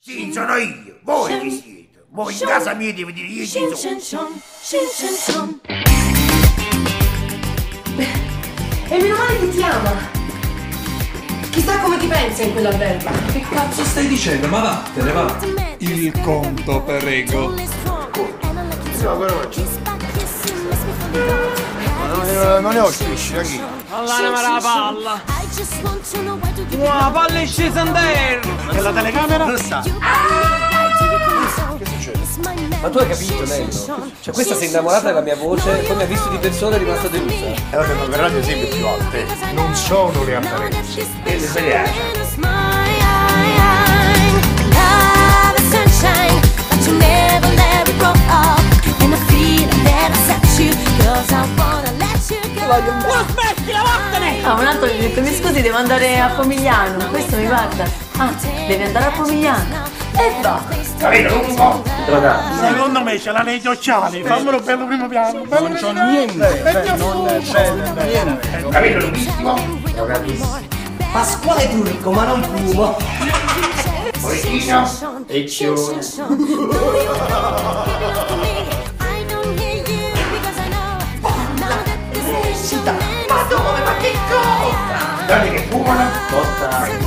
Sì, sono io. Voi chi siete? Voi in casa mia devo dire io chi sono. E meno male che ti ama. Chissà come ti pensa in quell'albergo. Che cazzo stai dicendo? Ma vattene, va. Il conto, prego. Non ne ho strisci, ragazzi. Allora ma la palla. Wow, palla è scesa in terra. E la telecamera? Lo sa. Ma tu hai capito, Nello? Cioè questa si è innamorata della mia voce, poi mi ha visto di persona e è rimasta delusa. E vabbè, ma verranno sempre più alte. Non sono le apparenze. E le spiace. Smettila, vattene! Ah, un altro gli ha detto, mi scusi, devo andare a Pomigliano. Questo mi guarda. Ah, devi andare a Pomigliano. E va. Capito, lungo? Secondo me ce l'ha nei occhiali. Fammelo bello primo piano. Non c'ho niente. Capito, lunghissimo? Pasquale Turco, ma non fumo. Policino? E cione. Ma dove? Ma che cosa? Guarda che fumano. Botta.